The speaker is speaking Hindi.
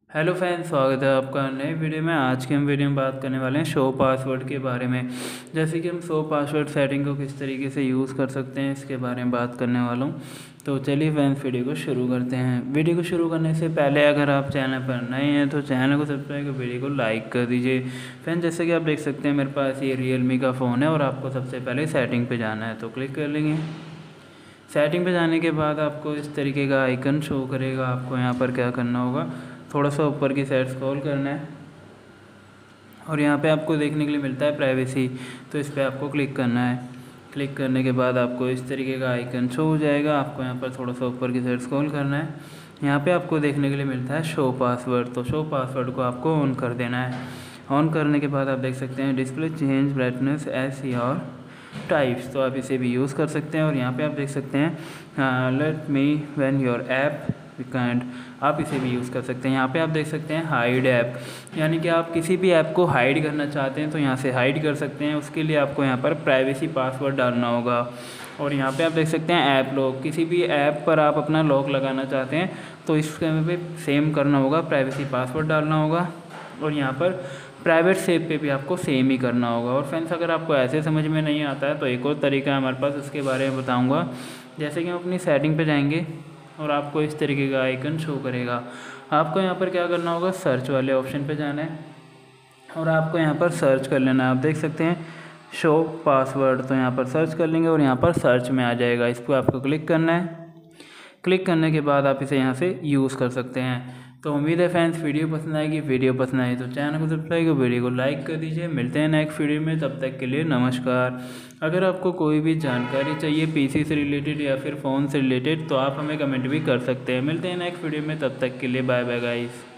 हेलो फ्रेंड्स, स्वागत है आपका नए वीडियो में। आज के हम वीडियो में बात करने वाले हैं शो पासवर्ड के बारे में। जैसे कि हम शो पासवर्ड सेटिंग को किस तरीके से यूज़ कर सकते हैं, इसके बारे में बात करने वाला हूं। तो चलिए फ्रेंड्स, वीडियो को शुरू करते हैं। वीडियो को शुरू करने से पहले अगर आप चैनल पर नए हैं तो चैनल को सब्सक्राइब कर वीडियो को लाइक कर दीजिए। फ्रेंड्स, जैसे कि आप देख सकते हैं मेरे पास ये रियलमी का फ़ोन है और आपको सबसे पहले सेटिंग पर जाना है, तो क्लिक कर लेंगे। सेटिंग पे जाने के बाद आपको इस तरीके का आइकन शो करेगा। आपको यहाँ पर क्या करना होगा, थोड़ा सा ऊपर की साइड स्क्रॉल करना है और यहाँ पे आपको देखने के लिए मिलता है प्राइवेसी, तो इस पर आपको क्लिक करना है। क्लिक करने के बाद आपको इस तरीके का आइकन शो हो जाएगा। आपको यहाँ पर थोड़ा सा ऊपर की साइड स्क्रॉल करना है। यहाँ पे आपको देखने के लिए मिलता है शो पासवर्ड, तो शो पासवर्ड को आपको ऑन कर देना है। ऑन करने के बाद आप देख सकते हैं डिस्प्ले चेंज ब्राइटनेस एस और टाइप्स, तो आप इसे भी यूज़ कर सकते हैं। और यहाँ पे आप देख सकते हैं let me when your app kind, आप इसे भी यूज़ कर सकते हैं। यहाँ पे आप देख सकते हैं हाइड ऐप, यानी कि आप किसी भी ऐप को हाइड करना चाहते हैं तो यहाँ से हाइड कर सकते हैं। उसके लिए आपको यहाँ पर प्राइवेसी पासवर्ड डालना होगा। और यहाँ पे आप देख सकते हैं ऐप लॉक, किसी भी ऐप पर आप अपना लॉक लगाना चाहते हैं तो इसके पे सेम करना होगा, प्राइवेसी पासवर्ड डालना होगा। और यहाँ पर प्राइवेट सेव पे भी आपको सेम ही करना होगा। और फ्रेंड्स, अगर आपको ऐसे समझ में नहीं आता है तो एक और तरीका है हमारे पास, उसके बारे में बताऊंगा। जैसे कि हम अपनी सेटिंग पे जाएंगे और आपको इस तरीके का आइकन शो करेगा। आपको यहाँ पर क्या करना होगा, सर्च वाले ऑप्शन पे जाना है और आपको यहाँ पर सर्च कर लेना है। आप देख सकते हैं शो पासवर्ड, तो यहाँ पर सर्च कर लेंगे और यहाँ पर सर्च में आ जाएगा। इस पर आपको क्लिक करना है। क्लिक करने के बाद आप इसे यहाँ से यूज़ कर सकते हैं। तो उम्मीद है फ्रेंड्स वीडियो पसंद आएगी। वीडियो पसंद आई तो चैनल को सब्सक्राइब कर वीडियो को लाइक कर दीजिए। मिलते हैं नेक्स्ट वीडियो में, तब तक के लिए नमस्कार। अगर आपको कोई भी जानकारी चाहिए पीसी से रिलेटेड या फिर फ़ोन से रिलेटेड तो आप हमें कमेंट भी कर सकते हैं। मिलते हैं नेक्स्ट वीडियो में, तब तक के लिए बाय बाय गाइस।